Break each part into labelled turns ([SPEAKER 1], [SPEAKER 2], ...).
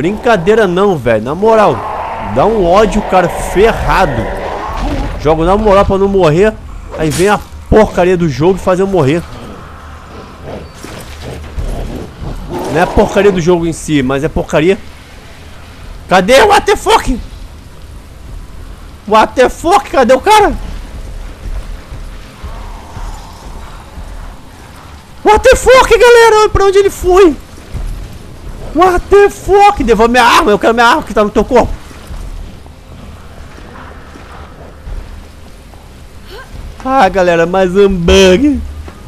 [SPEAKER 1] brincadeira não, velho. Na moral, dá um ódio, cara, ferrado. Jogo na moral pra não morrer. Aí vem a porcaria do jogo e faz eu morrer. Não é a porcaria do jogo em si, mas é porcaria. Cadê o what the fuck? What the fuck? Cadê o cara? What the fuck, galera? Pra onde ele foi? What the fuck? Devolve minha arma. Eu quero minha arma que tá no teu corpo. Ah, galera, mais um bug.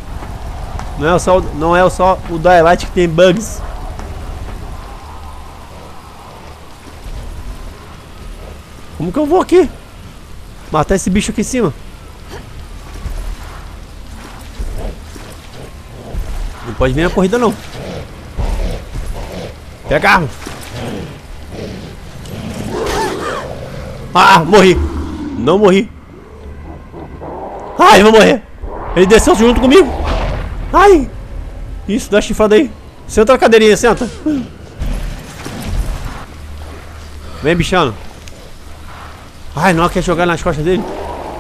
[SPEAKER 1] Não é só o Dying Light que tem bugs. Como que eu vou aqui? Matar esse bicho aqui em cima. Não pode vir na corrida não. Pega a arma. Ah, morri. Não morri. Ai, eu vou morrer. Ele desceu junto comigo. Ai. Isso, dá chifrada aí. Senta na cadeirinha, senta. Vem, bichano. Ai, não quer jogar nas costas dele.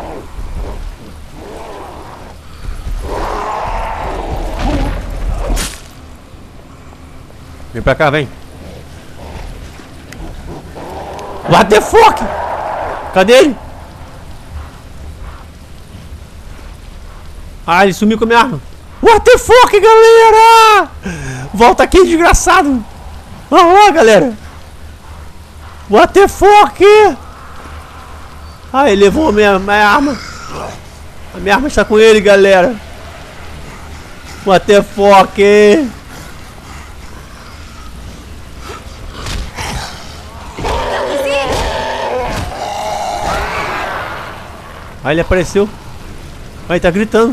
[SPEAKER 1] Vem pra cá, vem. What the fuck? Cadê ele? Ah, ele sumiu com a minha arma. What the fuck, galera? Volta aqui, desgraçado. Olha lá, galera. What the fuck? Ah, ele levou a minha arma. A minha arma está com ele, galera. What the fuck? Aí ele apareceu. Aí tá gritando.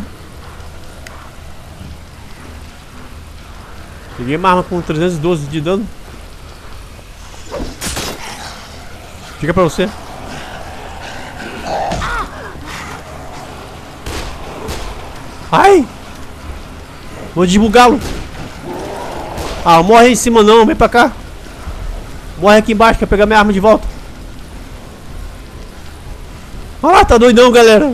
[SPEAKER 1] Peguei uma arma com 312 de dano. Fica pra você. Ai! Vou desbugá-lo. Ah, morre em cima não, vem pra cá. Morre aqui embaixo, quer pegar minha arma de volta. Ah, tá doidão, galera.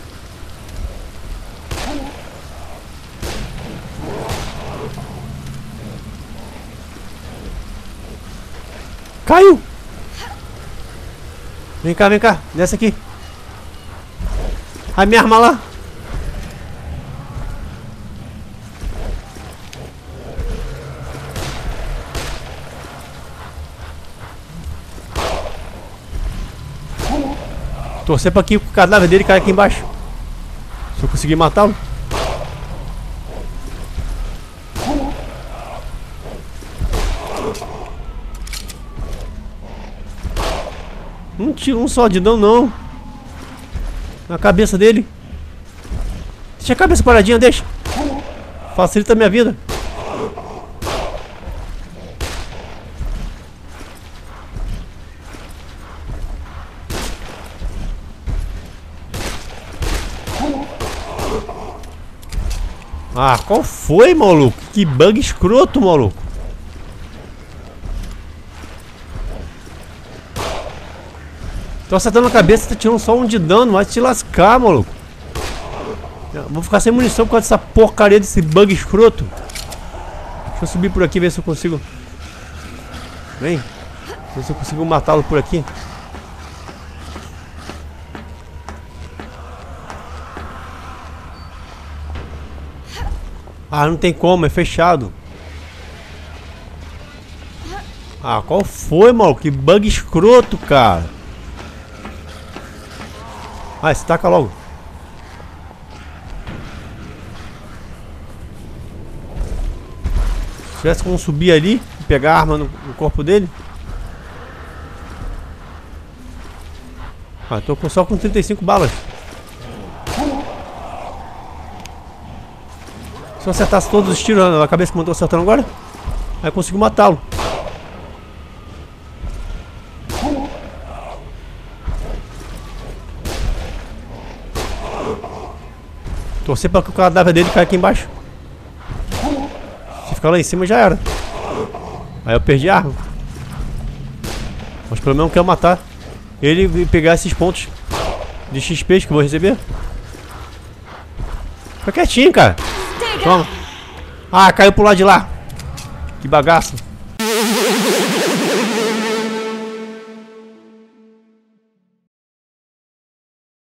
[SPEAKER 1] Caiu. Vem cá, desce aqui. A minha arma lá. Torcer pra que o cadáver dele caia aqui embaixo. Se eu conseguir matá-lo. Não tiro um só de dano não. Na cabeça dele. Deixa a cabeça paradinha, deixa. Facilita a minha vida. Ah, qual foi, maluco? Que bug escroto, maluco. Tô acertando a cabeça, tá tirando só um de dano. Vai te lascar, maluco. Vou ficar sem munição por causa dessa porcaria desse bug escroto. Deixa eu subir por aqui, ver se eu consigo. Vem. Ver se eu consigo matá-lo por aqui. Ah, não tem como, é fechado. Ah, qual foi, maluco? Que bug escroto, cara. Ah, se taca logo. Se tivesse como subir ali e pegar a arma no corpo dele. Ah, tô só com 35 balas. Se eu acertasse todos os tiros na cabeça que eu tô acertando agora, aí eu consigo matá-lo. Torcer para que o cadáver dele caia aqui embaixo. Se ficar lá em cima já era. Aí eu perdi a arma. Mas pelo menos eu quero matar ele e pegar esses pontos de XP que eu vou receber. Fica quietinho, cara. Toma. Ah, caiu pro lado de lá. Que bagaço.